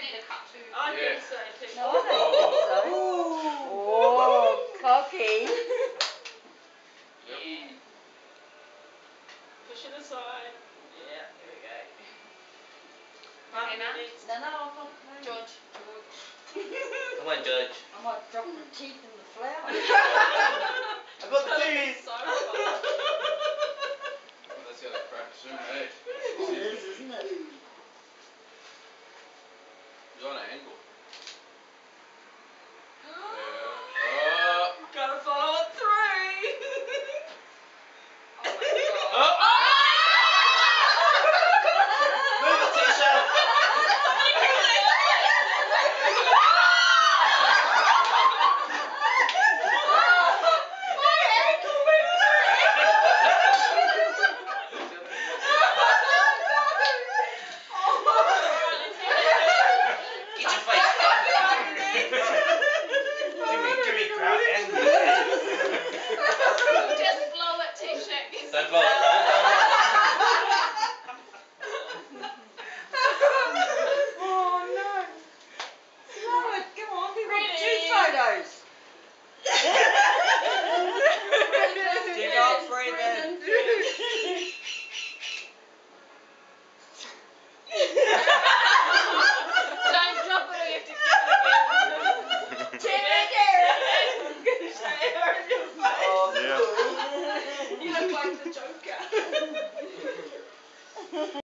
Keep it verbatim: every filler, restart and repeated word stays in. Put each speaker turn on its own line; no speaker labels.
need a cut too.
I
Yeah.
think so too.
No, I don't think so. Oh, cocky.
Yep.
Yeah. Push it aside. Yeah, there we go.
Okay, now?
No, no, I'm not. No.
George.
Come on, George.
I might drop my teeth in the flour.
I got the
That'll be
teeth.
so fun.
That's gonna crack soon, eh?
It is, isn't it?
You're on an angle. Yeah. Oh.
Gotta follow it through.
Oh my god.
Oh.
Move it, Tisha. Get your face down there. Jimmy, Jimmy, crowd angry.
Just blow it, T-shirt.
Don't blow it.